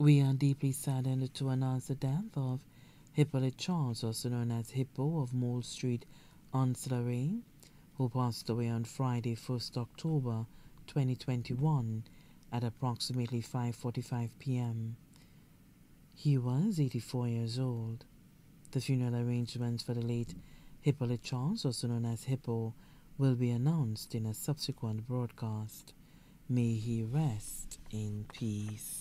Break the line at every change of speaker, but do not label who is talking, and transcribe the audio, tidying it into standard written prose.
We are deeply saddened to announce the death of Hippolytte Charles, also known as Hippo of Mole Street, Ancillary, who passed away on Friday, 1st October 2021 at approximately 5:45 p.m. He was 84 years old. The funeral arrangements for the late Hippolytte Charles, also known as Hippo, will be announced in a subsequent broadcast. May he rest in peace.